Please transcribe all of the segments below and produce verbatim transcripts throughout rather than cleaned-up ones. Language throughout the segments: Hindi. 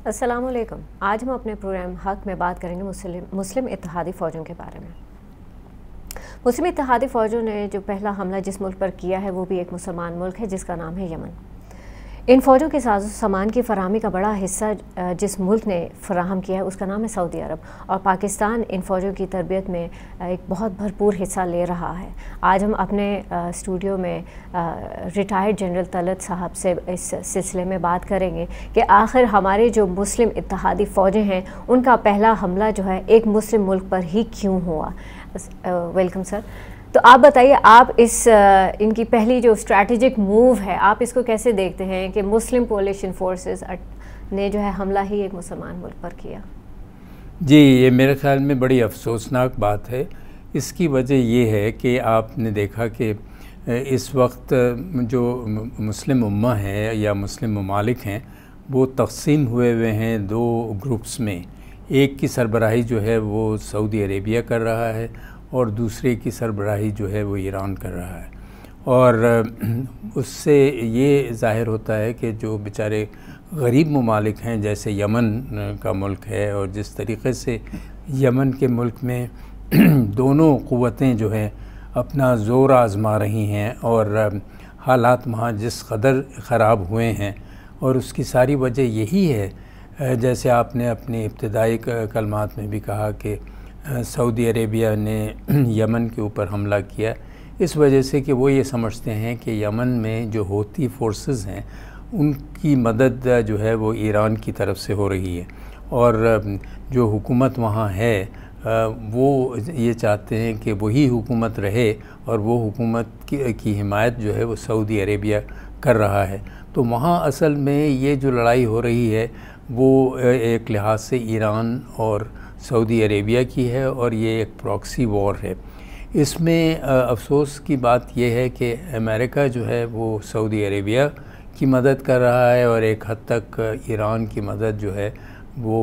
अस्सलाम वालेकुम। आज हम अपने प्रोग्राम हक में बात करेंगे मुस्लिम मुस्लिम इत्तेहादी फ़ौजों के बारे में। मुस्लिम इत्तेहादी फ़ौजों ने जो पहला हमला जिस मुल्क पर किया है वो भी एक मुसलमान मुल्क है जिसका नाम है यमन। इन फ़ौजों के साजो सामान की फ़राहमी का बड़ा हिस्सा जिस मुल्क ने फ़राहम किया है उसका नाम है सऊदी अरब, और पाकिस्तान इन फ़ौजों की तरबियत में एक बहुत भरपूर हिस्सा ले रहा है। आज हम अपने स्टूडियो में रिटायर्ड जनरल तलत साहब से इस सिलसिले में बात करेंगे कि आखिर हमारे जो मुस्लिम इत्तेहादी फ़ौजें हैं उनका पहला हमला जो है एक मुस्लिम मुल्क पर ही क्यों हुआ। Welcome sir. तो आप बताइए, आप इस इनकी पहली जो स्ट्रैटेजिक मूव है आप इसको कैसे देखते हैं कि मुस्लिम कोalition फोर्सेस ने जो है हमला ही एक मुसलमान मुल्क पर किया। जी, ये मेरे ख़्याल में बड़ी अफसोसनाक बात है। इसकी वजह ये है कि आपने देखा कि इस वक्त जो मुस्लिम उम्मा है या मुस्लिम ममालिक हैं वो तक़सीम हुए हुए हैं दो ग्रुप्स में। एक की सरबराही जो है वो सऊदी अरेबिया कर रहा है और दूसरे की सरबराही जो है वो ईरान कर रहा है, और उससे ये ज़ाहिर होता है कि जो बेचारे गरीब ममालिक हैं जैसे यमन का मुल्क है, और जिस तरीक़े से यमन के मुल्क में दोनों क़ुव्वतें जो हैं अपना ज़ोर आज़मा रही हैं, और हालात वहाँ जिस कदर ख़राब हुए हैं, और उसकी सारी वजह यही है जैसे आपने अपने इब्तिदाई कलमात में भी कहा कि सऊदी अरेबिया ने यमन के ऊपर हमला किया, इस वजह से कि वो ये समझते हैं कि यमन में जो होती फोर्सेस हैं उनकी मदद जो है वो ईरान की तरफ से हो रही है, और जो हुकूमत वहाँ है वो ये चाहते हैं कि वही हुकूमत रहे, और वो हुकूमत की, की हिमायत जो है वो सऊदी अरेबिया कर रहा है। तो वहाँ असल में ये जो लड़ाई हो रही है वो एक लिहाज से ईरान और सऊदी अरेबिया की है, और ये एक प्रॉक्सी वॉर है। इसमें अफसोस की बात यह है कि अमेरिका जो है वो सऊदी अरेबिया की मदद कर रहा है, और एक हद तक ईरान की मदद जो है वो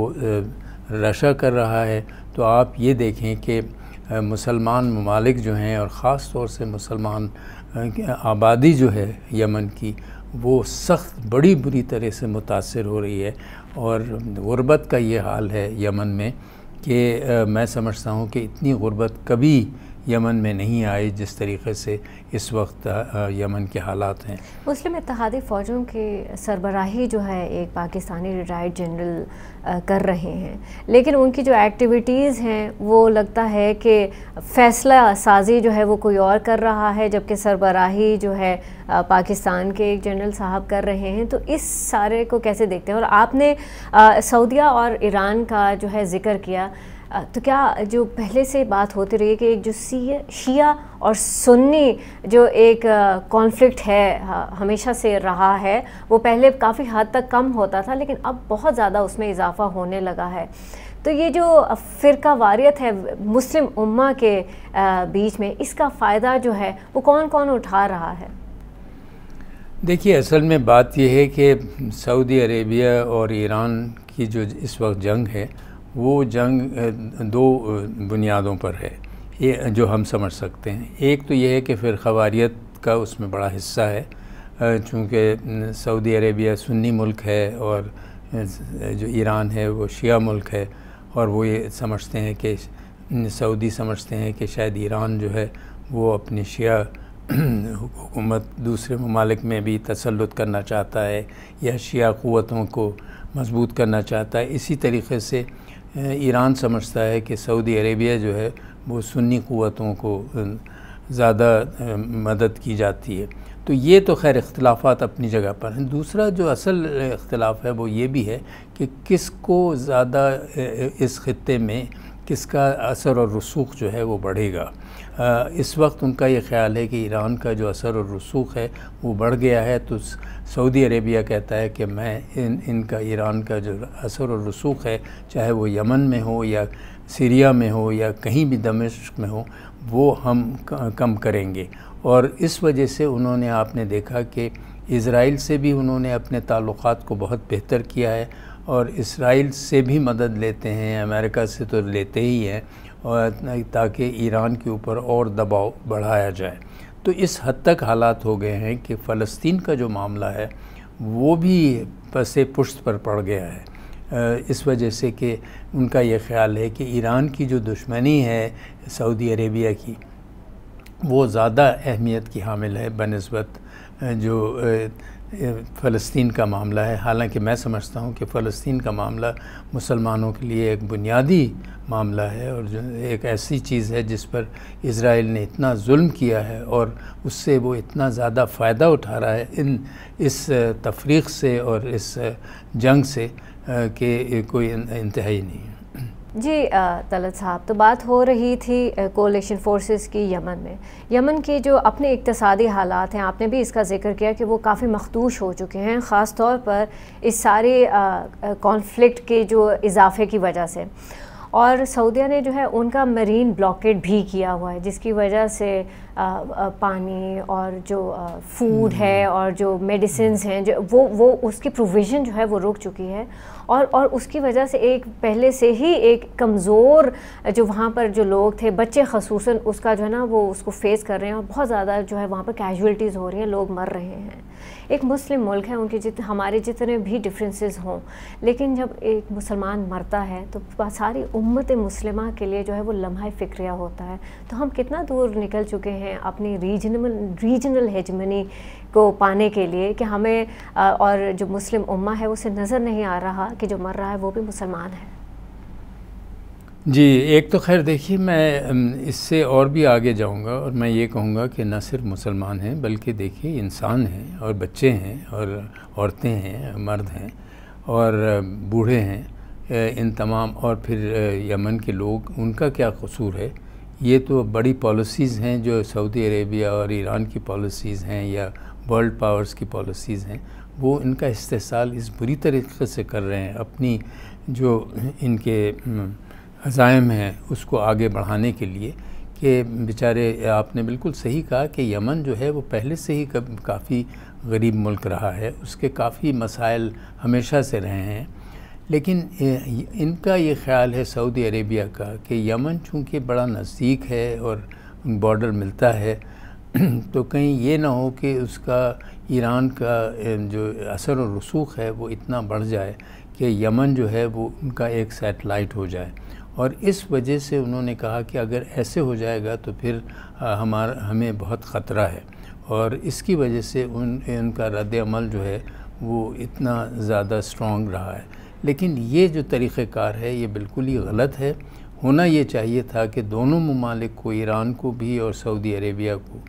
रशा कर रहा है। तो आप ये देखें कि मुसलमान ममालिक जो हैं, और ख़ास तौर से मुसलमान आबादी जो है यमन की, वो सख्त बड़ी बुरी तरह से मुतासर हो रही है, और गुर्बत का ये हाल है यमन में कि मैं समझता हूँ कि इतनी गुर्बत कभी यमन में नहीं आई जिस तरीक़े से इस वक्त यमन के हालात हैं। मुस्लिम इत्तेहादी फ़ौजों की सरबराही जो है एक पाकिस्तानी रिटायर्ड जनरल कर रहे हैं, लेकिन उनकी जो एक्टिविटीज़ हैं वो लगता है कि फ़ैसला साजी जो है वो कोई और कर रहा है, जबकि सरबराही जो है पाकिस्तान के एक जनरल साहब कर रहे हैं। तो इस सारे को कैसे देखते हैं। और आपने सऊदिया और ईरान का जो है ज़िक्र किया, तो क्या जो पहले से बात होती रही है कि एक जो शिया और सुन्नी जो एक कॉन्फ्लिक्ट है हमेशा से रहा है, वो पहले काफ़ी हद तक कम होता था लेकिन अब बहुत ज़्यादा उसमें इजाफ़ा होने लगा है। तो ये जो फ़िरका वारियत है मुस्लिम उम्मा के बीच में, इसका फ़ायदा जो है वो कौन कौन उठा रहा है। देखिए, असल में बात यह है कि सऊदी अरेबिया और ईरान की जो इस वक्त जंग है वो जंग दो बुनियादों पर है, ये जो हम समझ सकते हैं। एक तो ये है कि फ़िरका वारियत का उसमें बड़ा हिस्सा है, चूँकि सऊदी अरेबिया सुन्नी मुल्क है और जो ईरान है वो शिया मुल्क है, और वो ये समझते हैं कि सऊदी समझते हैं कि शायद ईरान जो है वो अपनी शिया हुकूमत दूसरे ममालिक में भी तसल्लुत करना चाहता है या शिया क़ुव्वतों को मजबूत करना चाहता है। इसी तरीक़े से ईरान समझता है कि सऊदी अरेबिया जो है वो सुन्नी क़ुव्वतों को ज़्यादा मदद की जाती है। तो ये तो खैर इख्तिलाफ़ात अपनी जगह पर हैं। दूसरा जो असल इख्तिलाफ़ है वो ये भी है कि किसको ज़्यादा इस ख़ित्ते में किसका असर और रसूख जो है वो बढ़ेगा। इस वक्त उनका ये ख़्याल है कि ईरान का जो असर और रसूख है वो बढ़ गया है, तो सऊदी अरेबिया कहता है कि मैं इन इनका ईरान का जो असर और रसूख है, चाहे वो यमन में हो या सीरिया में हो या कहीं भी दमिश्क में हो, वो हम कम करेंगे। और इस वजह से उन्होंने, आपने देखा कि इज़राइल से भी उन्होंने अपने ताल्लुक़ात को बहुत बेहतर किया है, और इस्राइल से भी मदद लेते हैं, अमेरिका से तो लेते ही हैं, और ताकि ईरान के ऊपर और दबाव बढ़ाया जाए। तो इस हद तक हालात हो गए हैं कि फ़लस्तीन का जो मामला है वो भी पसे पुश्त पर पड़ गया है। इस वजह से कि उनका ये ख़्याल है कि ईरान की जो दुश्मनी है सऊदी अरेबिया की वो ज़्यादा अहमियत की हामिल है बनिस्बत जो फ़लस्तीन का मामला है। हालांकि मैं समझता हूँ कि फ़लस्तीन का मामला मुसलमानों के लिए एक बुनियादी मामला है और जो एक ऐसी चीज़ है जिस पर इज़राइल ने इतना जुल्म किया है और उससे वो इतना ज़्यादा फ़ायदा उठा रहा है इन इस तफरीक़ से और इस जंग से कि कोई इंतहाई नहीं है। जी तलत साहब, तो बात हो रही थी कोalition फोर्सेस की यमन में। यमन की जो अपने इक़्तिसादी हालात हैं, आपने भी इसका जिक्र किया कि वो काफ़ी मखदूश हो चुके हैं, ख़ास तौर पर इस सारे कॉन्फ्लिक्ट के जो इजाफे की वजह से। और सऊदीया ने जो है उनका मरीन ब्लॉकेड भी किया हुआ है, जिसकी वजह से आ, आ, पानी और जो फूड है और जो मेडिसिन्स हैं जो वो वो उसकी प्रोविज़न जो है वो रुक चुकी है। और और उसकी वजह से एक पहले से ही एक कमज़ोर जो वहाँ पर जो लोग थे, बच्चे ख़ुसूसन, उसका जो है ना वो उसको फेस कर रहे हैं और बहुत ज़्यादा जो है वहाँ पर कैजुअल्टीज़ हो रही हैं, लोग मर रहे हैं। एक मुस्लिम मुल्क है, उनके जित हमारे जितने भी डिफरेंसेस हों, लेकिन जब एक मुसलमान मरता है तो सारी उम्मत मुस्लिमा के लिए जो है वो लम्हा फ़िक्रिया होता है। तो हम कितना दूर निकल चुके हैं अपनी रीजनल रीजनल हेजमनी को पाने के लिए कि हमें और जो मुस्लिम उम्मा है उसे नज़र नहीं आ रहा कि जो मर रहा है वो भी मुसलमान है। जी, एक तो खैर देखिए, मैं इससे और भी आगे जाऊंगा और मैं ये कहूँगा कि न सिर्फ मुसलमान हैं बल्कि देखिए इंसान हैं और बच्चे हैं और औरतें हैं, मर्द हैं और बूढ़े हैं, इन तमाम, और फिर यमन के लोग, उनका क्या कसूर है? ये तो बड़ी पॉलिसीज़ हैं जो सऊदी अरेबिया और ईरान की पॉलिसीज़ हैं या वर्ल्ड पावर्स की पॉलिसीज़ हैं, वो इनका इस्तेसाल इस बुरी तरीके से कर रहे हैं अपनी जो इनके अज़ाइम हैं उसको आगे बढ़ाने के लिए कि बेचारे, आपने बिल्कुल सही कहा कि यमन जो है वो पहले से ही काफ़ी गरीब मुल्क रहा है, उसके काफ़ी मसाइल हमेशा से रहे हैं। लेकिन इनका ये ख़्याल है सऊदी अरेबिया का कि यमन चूँकि बड़ा नज़दीक है और बॉर्डर मिलता है तो कहीं ये ना हो कि उसका ईरान का जो असर और रसूख है वो इतना बढ़ जाए कि यमन जो है वो उनका एक सैटेलाइट हो जाए। और इस वजह से उन्होंने कहा कि अगर ऐसे हो जाएगा तो फिर हमारा हमें बहुत ख़तरा है, और इसकी वजह से उन उनका रद्द अमल जो है वो इतना ज़्यादा स्ट्रॉन्ग रहा है। लेकिन ये जो तरीक़ेकार है ये बिल्कुल ही गलत है। होना ये चाहिए था कि दोनों ममालिक को, ईरान को भी और सऊदी अरेबिया को,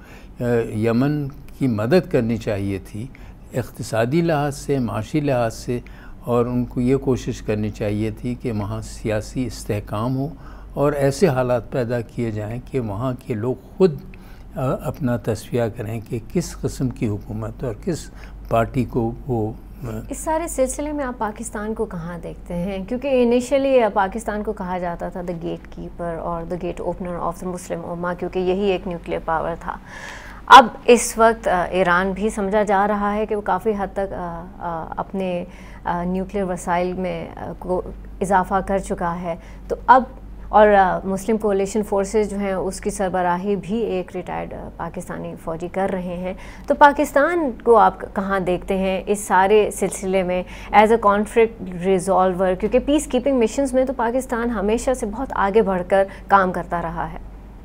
यमन की मदद करनी चाहिए थी इक़्तिसादी लिहाज से, माशी लिहाज से, और उनको ये कोशिश करनी चाहिए थी कि वहाँ सियासी इस्तेहकाम हो और ऐसे हालात पैदा किए जाएं कि वहाँ के लोग ख़ुद अपना तस्फिया करें कि किस किस्म की हुकूमत और किस पार्टी को वो। इस सारे सिलसिले में आप पाकिस्तान को कहाँ देखते हैं? क्योंकि इनिशियली पाकिस्तान को कहा जाता था द गेट कीपर और the gate opener of the Muslim उम्मा, क्योंकि यही एक न्यूक्लियर पावर था। अब इस वक्त ईरान भी समझा जा रहा है कि वो काफ़ी हद तक आ, आ, अपने न्यूक्लियर वसाइल में आ, को इजाफ़ा कर चुका है। तो अब और आ, मुस्लिम कोalition फोर्सेस जो हैं उसकी सरबराही भी एक रिटायर्ड पाकिस्तानी फ़ौजी कर रहे हैं। तो पाकिस्तान को आप कहाँ देखते हैं इस सारे सिलसिले में एज अ कॉन्फ्लिक्ट रिजॉल्वर? क्योंकि पीस कीपिंग मिशंस में तो पाकिस्तान हमेशा से बहुत आगे बढ़कर काम करता रहा है।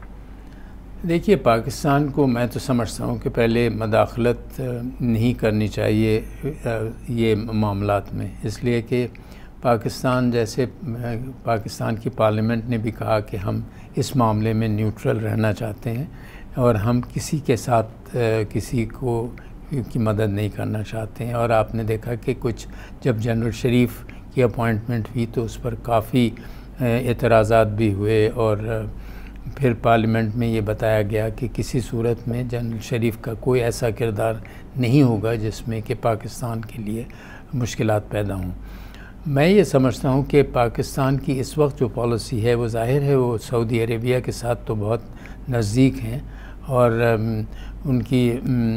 देखिए, पाकिस्तान को मैं तो समझता हूँ कि पहले मदाखलत नहीं करनी चाहिए ये मामलात में, इसलिए कि पाकिस्तान जैसे पाकिस्तान की पार्लियामेंट ने भी कहा कि हम इस मामले में न्यूट्रल रहना चाहते हैं और हम किसी के साथ किसी को की मदद नहीं करना चाहते हैं। और आपने देखा कि कुछ जब जनरल शरीफ की अपॉइंटमेंट हुई तो उस पर काफ़ी एतराज़ात भी हुए और फिर पार्लियामेंट में ये बताया गया कि किसी सूरत में जनरल शरीफ का कोई ऐसा किरदार नहीं होगा जिसमें कि पाकिस्तान के लिए मुश्किलात पैदा हों। मैं ये समझता हूँ कि पाकिस्तान की इस वक्त जो पॉलिसी है वो ज़ाहिर है वो सऊदी अरेबिया के साथ तो बहुत नज़दीक हैं और उनकी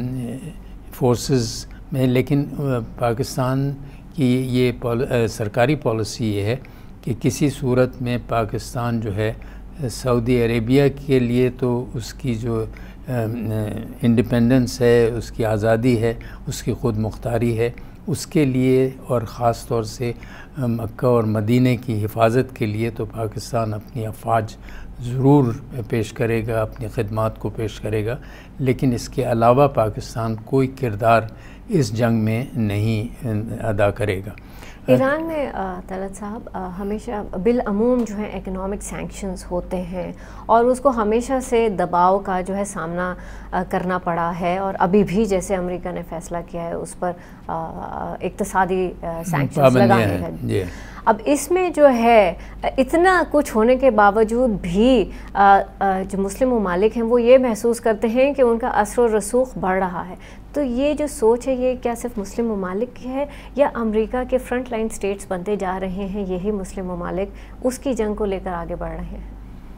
फोर्सेस में, लेकिन पाकिस्तान की ये पॉल, सरकारी पॉलिसी ये है कि किसी सूरत में पाकिस्तान जो है सऊदी अरेबिया के लिए तो उसकी जो इंडिपेंडेंस है, उसकी आज़ादी है, उसकी ख़ुद मुख्तारी है, उसके लिए और ख़ास तौर से मक्का और मदीने की हिफाजत के लिए तो पाकिस्तान अपनी अफवाज ज़रूर पेश करेगा, अपनी खिदमात को पेश करेगा, लेकिन इसके अलावा पाकिस्तान कोई किरदार इस जंग में नहीं अदा करेगा। ईरान में तलत साहब हमेशा बिलअमूम जो है इकोनॉमिक सैंक्शंस होते हैं और उसको हमेशा से दबाव का जो है सामना करना पड़ा है, और अभी भी जैसे अमेरिका ने फैसला किया है उस पर इक्तिसादी सैंक्शंस लगाने का। अब इसमें जो है इतना कुछ होने के बावजूद भी जो मुस्लिम ममालिक हैं वो ये महसूस करते हैं कि उनका असर और रसूख बढ़ रहा है। तो ये जो सोच है ये क्या सिर्फ मुस्लिम ममालिक की है या अमेरिका के फ्रंट लाइन स्टेट्स बनते जा रहे हैं यही मुस्लिम ममालिक उसकी जंग को लेकर आगे बढ़ रहे हैं?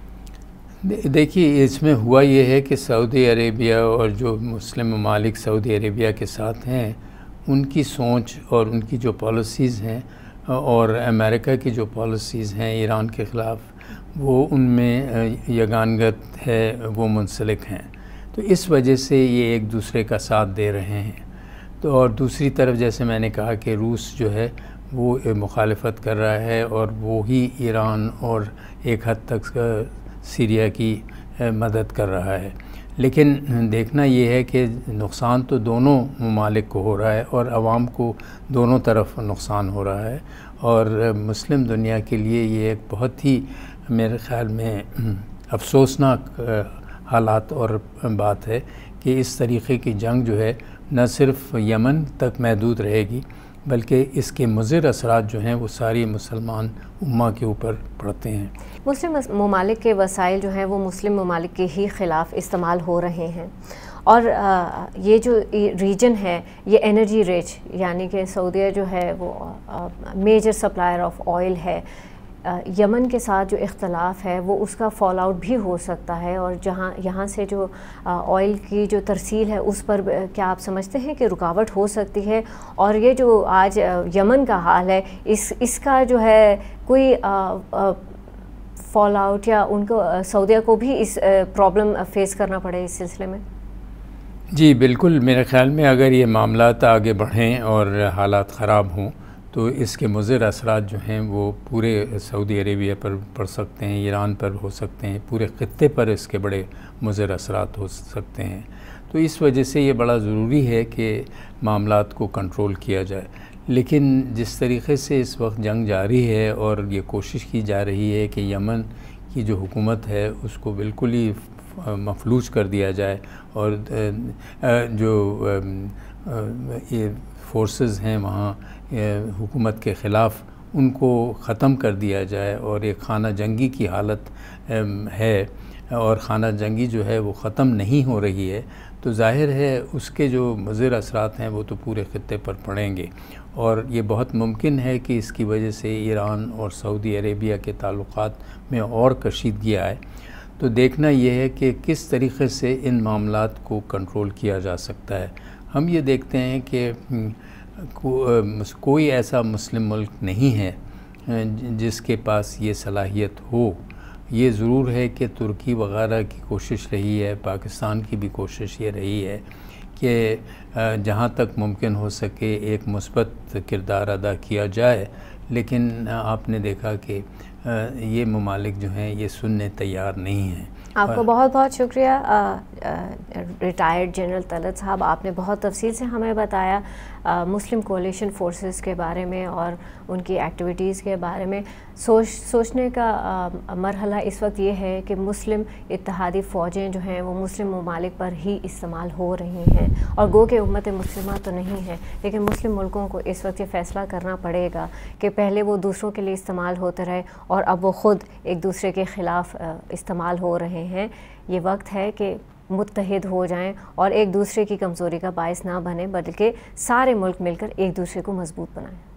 देखिए, इसमें हुआ ये है कि सऊदी अरेबिया और जो मुस्लिम ममालिक सऊदी अरेबिया के साथ हैं उनकी सोच और उनकी जो पॉलिसीज़ हैं और अमेरिका की जो पॉलिसीज़ हैं ईरान के ख़िलाफ़, वो उनमें यगानगत है, वो मुंसलिक हैं। तो इस वजह से ये एक दूसरे का साथ दे रहे हैं। तो और दूसरी तरफ जैसे मैंने कहा कि रूस जो है वो मुखालफत कर रहा है और वो ही ईरान और एक हद तक सीरिया की मदद कर रहा है। लेकिन देखना ये है कि नुकसान तो दोनों ममालिक को हो रहा है और आवाम को दोनों तरफ नुकसान हो रहा है, और मुस्लिम दुनिया के लिए ये एक बहुत ही मेरे ख़्याल में अफसोसनाक हालात और बात है कि इस तरीक़े की जंग जो है न सिर्फ यमन तक महदूद रहेगी बल्कि इसके मुज़िर असरात जो हैं वो सारी मुसलमान उम्मा के ऊपर पड़ते हैं। मुस्लिम ममालिक के वसाइल जो हैं वो मुस्लिम ममालिक के ही ख़िलाफ़ इस्तेमाल हो रहे हैं, और आ, ये जो रीजन है ये एनर्जी रिच, यानी कि सऊदीया जो है वो मेजर सप्लायर ऑफ ऑयल है। यमन के साथ जो इख्तलाफ है वो उसका फॉल आउट भी हो सकता है, और जहाँ यहाँ से जो ऑयल की जो तरसील है उस पर क्या आप समझते हैं कि रुकावट हो सकती है? और ये जो आज यमन का हाल है इस इसका जो है कोई फॉल आउट या उनको सऊदीया को भी इस प्रॉब्लम फेस करना पड़े इस सिलसिले में? जी बिल्कुल, मेरे ख़्याल में अगर ये मामलात आगे बढ़ें और हालात ख़राब हों तो इसके मुज़िर असरात जो हैं वो पूरे सऊदी अरेबिया पर पड़ सकते हैं, ईरान पर हो सकते हैं, पूरे ख़ित्ते पर इसके बड़े मुज़िर असरात हो सकते हैं। तो इस वजह से ये बड़ा ज़रूरी है कि मामलात को कंट्रोल किया जाए। लेकिन जिस तरीक़े से इस वक्त जंग जारी है और ये कोशिश की जा रही है कि यमन की जो हुकूमत है उसको बिल्कुल ही मफलूज कर दिया जाए और जो ये फोर्सेस हैं वहाँ हुकूमत के ख़िलाफ़ उनको ख़त्म कर दिया जाए, और एक खाना जंगी की हालत है और खाना जंगी जो है वो ख़त्म नहीं हो रही है, तो ज़ाहिर है उसके जो मुज़िर असरात हैं वो तो पूरे ख़ित्ते पर पड़ेंगे, और ये बहुत मुमकिन है कि इसकी वजह से ईरान और सऊदी अरेबिया के ताल्लुक़ात में और कशीदगी आए। तो देखना ये है कि किस तरीक़े से इन मामलात को कंट्रोल किया जा सकता है। हम ये देखते हैं कि को, कोई ऐसा मुस्लिम मुल्क नहीं है जिसके पास ये सलाहियत हो। ये ज़रूर है कि तुर्की वग़ैरह की कोशिश रही है, पाकिस्तान की भी कोशिश ये रही है कि जहाँ तक मुमकिन हो सके एक मुस्बत किरदार अदा किया जाए, लेकिन आपने देखा कि ये ममालिक जो हैं ये सुनने तैयार नहीं हैं। आपको बहुत बहुत शुक्रिया रिटायर्ड जनरल तलत साहब, आपने बहुत तफसील से हमें बताया आ, मुस्लिम कोalition फोर्सेस के बारे में और उनकी एक्टिविटीज़ के बारे में। सोच सोचने का आ, मरहला इस वक्त ये है कि मुस्लिम इत्तेहादी फ़ौजें जो हैं वो मुस्लिम ममालिक पर ही इस्तेमाल हो रही हैं, और गो के उम्मत मुस्लिमा तो नहीं है, लेकिन मुस्लिम मुल्कों को इस वक्त ये फ़ैसला करना पड़ेगा कि पहले वो दूसरों के लिए इस्तेमाल होते रहे और अब वो ख़ुद एक दूसरे के ख़िलाफ़ इस्तेमाल हो रहे हैं। ये वक्त है कि मुत्तहिद हो जाएं और एक दूसरे की कमज़ोरी का बायस ना बने, बल्कि सारे मुल्क मिलकर एक दूसरे को मजबूत बनाएं।